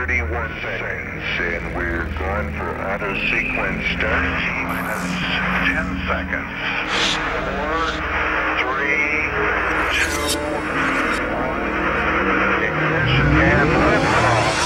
31 seconds, and we're going for auto sequence start. T-minus 10 seconds. 4, 3, 2, 1. Ignition and liftoff.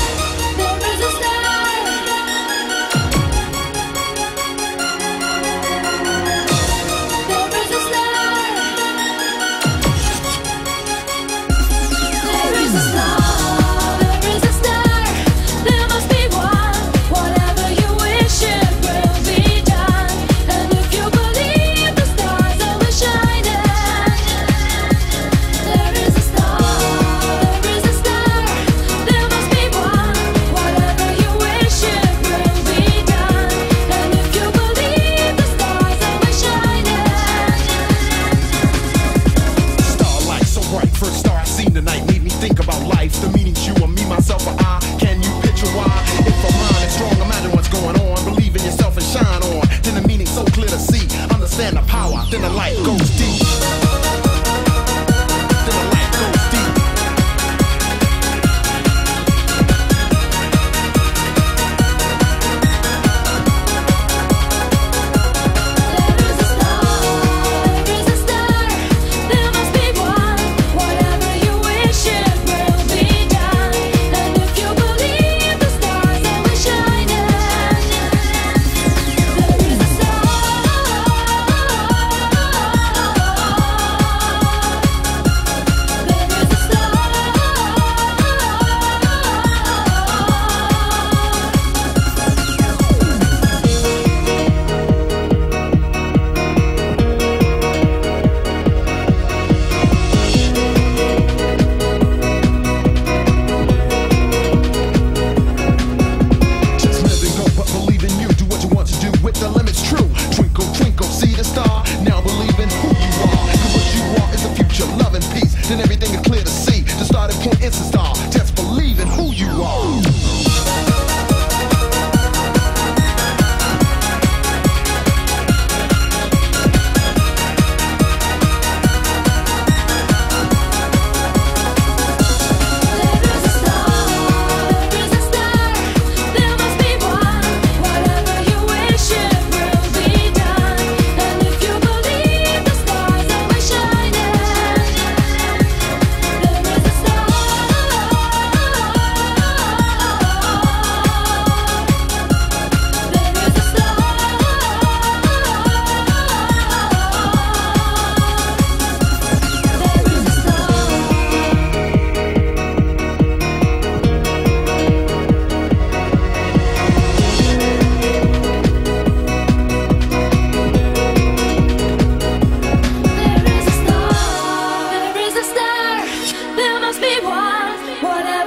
Think about life, the meaning you and me, myself, or I. Can you picture why? If a mind is strong, imagine what's going on. Believe in yourself and shine on. Then the meaning so clear to see. Understand the power, then the light goes deep. Then the light goes deep. Then everything is clear to see. The starting point is the star. Just believe in who you are.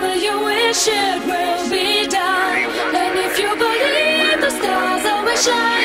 It will be done. And if you believe the stars are wishing.